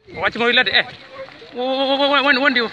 wàcc mooy la de wan diw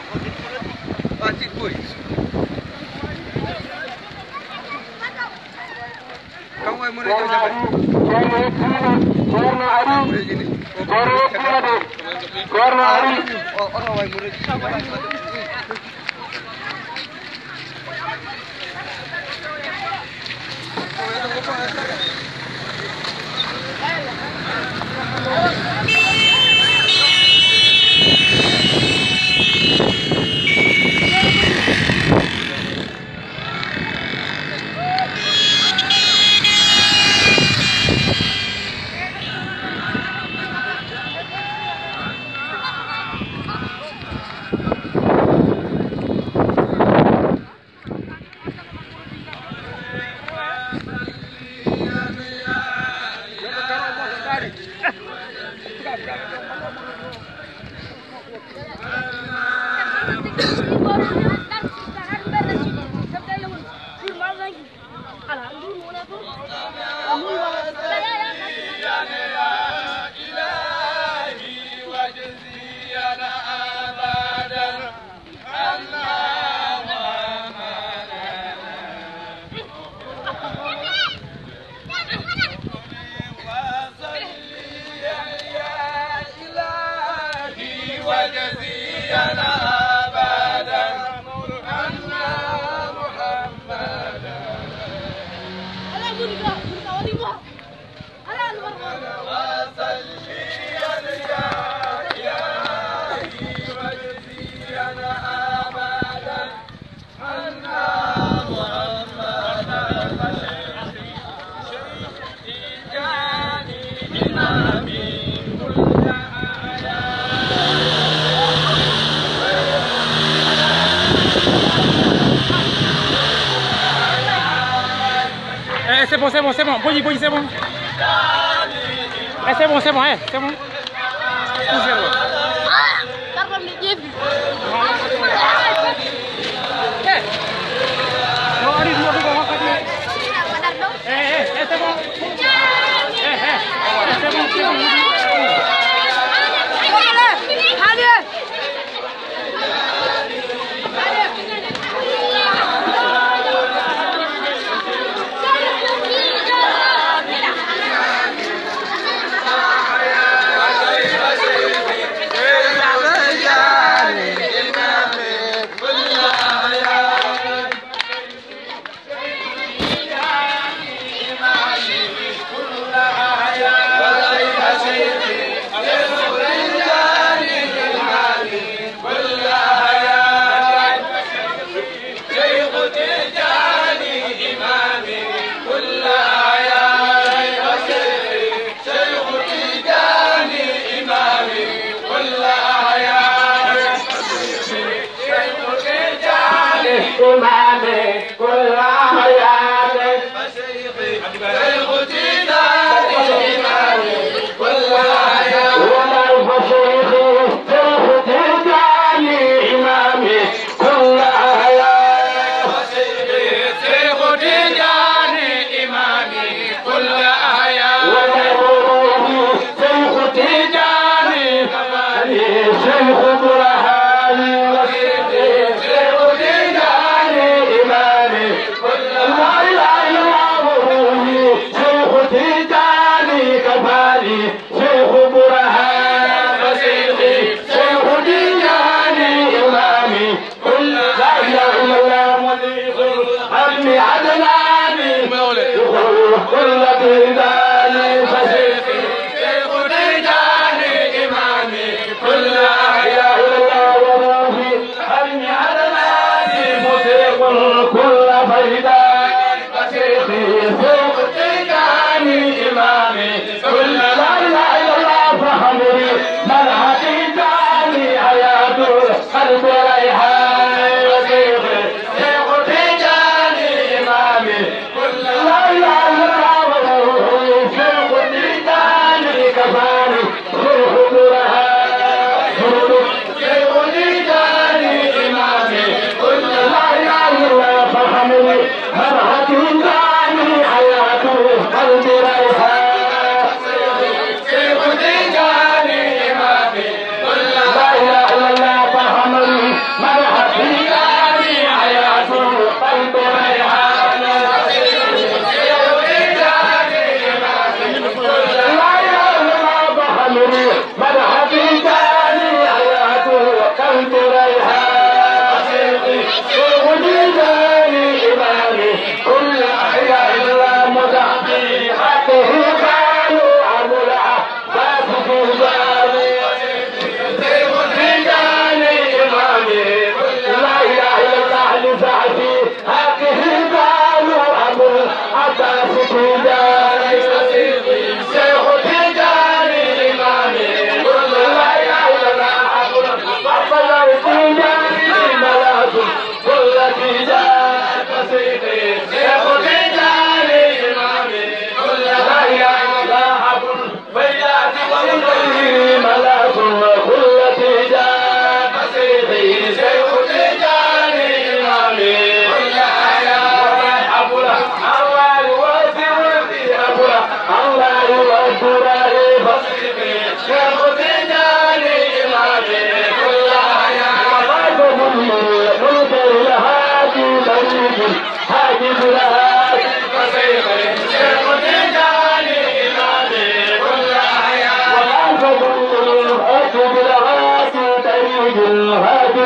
c'est bon, Boyi, c'est bon. C'est bon, c'est bon.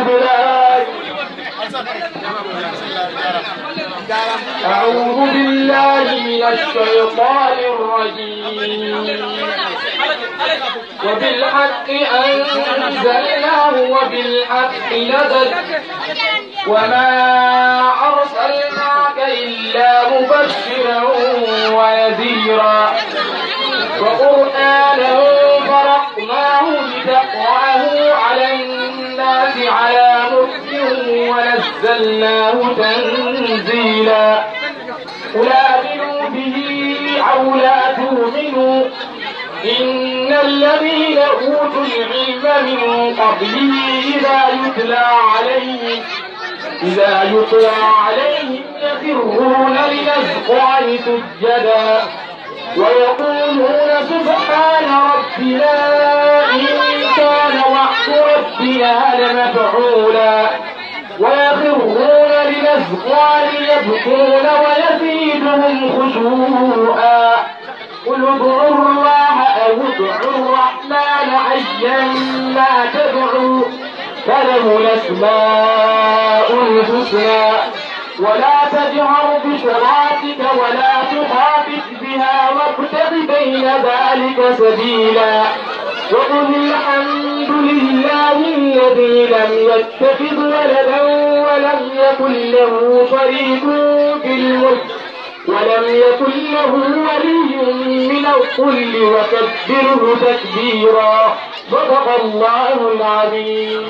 بالله من الشيطان الرجيم وبالحق أنزلناه وبالحق نزل وما أرسلناك إلا مبشرا ونذيرا وقرآنا فرقناه لتقرأه على الناس على مكث ونزلناه تنزيلا قل آمنوا به أو لا تؤمنوا إن الذين أوتوا العلم من قبله إذا يتلى عليهم يخرون للأذقان سجدا ويقولون سبحان ربنا إن كان وعد ربنا لمفعولا ويخرون للأذقان يبكون ويزيدهم خشوعا قل ادعوا الله أو ادعوا الرحمن أيما تدعوا فله الأسماء الحسنى ولا تجهر بصلاتك ولا تخافت بها وابتغ بين ذلك سبيلا وقل الحمد لله الذي لم يتخذ ولدا ولم يكن له شريك في الملك ولم يكن له ولي من الذل وكبره تكبيرا صدق الله العظيم.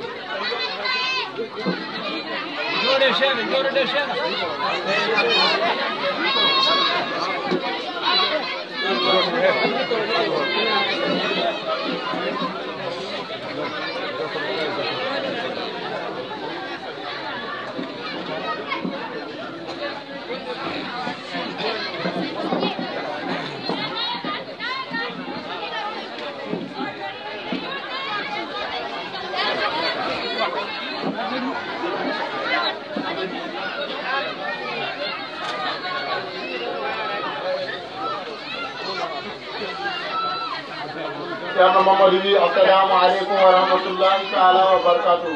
Ceerno Mamadou wi assalamu aleykum wa rahmatullahi taala wa barakatuh.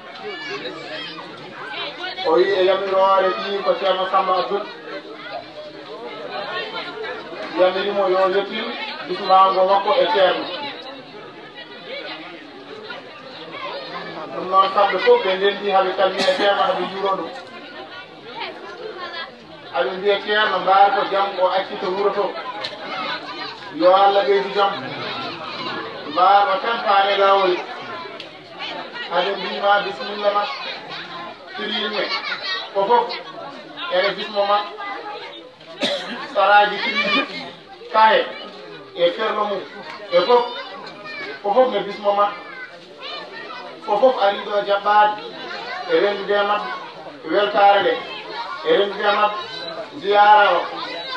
O wi e yamirore ɗi ko Ceerno Samba Abdoul yamirimo yo yettin bismango makko e ceerno. Ɗum noon kamɓe fof ɓe ndendi haɓe calmi e ceerno haɓe juuro ɗum. Haɓe mbiya ceerno mbaar ko jam o accita wuro to yo Allah ɓeydu jam mbaɗo tampane lawol haɗe mbima bisimilla ma tirilme ko fof ene bismo ma saraji tirilme kaye e ferlo mum e fof ko fof ne bismo ma ko fof ariɗo jaɓɓade e rendude mabɓe weltare nde e rendude mabɓe ziyara o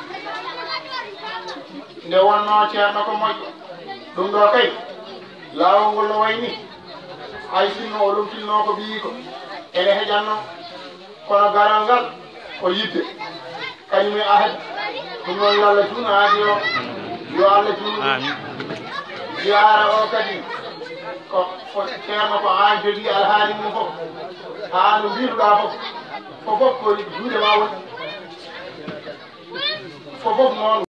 nde wonno ceerno ko moƴƴo ɗum ɗo kay laawol ngol no wayni hay sinno o lumtinno ko ɓii ko ene heƴanno kono garal ngal ko yidde kañum e ahadi ɗum noon yo Allah juutno aadi o yo Allah juutno ziyara o kadi ko ceerno ko an jogii alhaali mum fof haa no mbiruɗa fof ko fof ko juuɗe ma woni ko fof noon